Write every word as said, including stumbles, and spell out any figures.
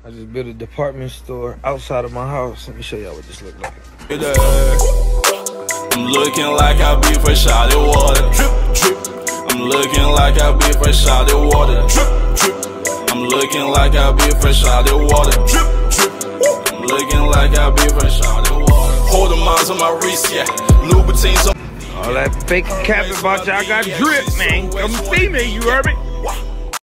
I just built a department store outside of my house. Let me show y'all what this look like. I'm looking like I be fresh out the water. Drip, drip. I'm looking like I be fresh out the water. Drip, drip. I'm looking like I be fresh out the water. Drip, drip. I'm looking like I be fresh out the water. Hold the miles on my wrist, yeah. Louboutins on. All that fake cap about y'all got drip, man. Come see me, you heard me?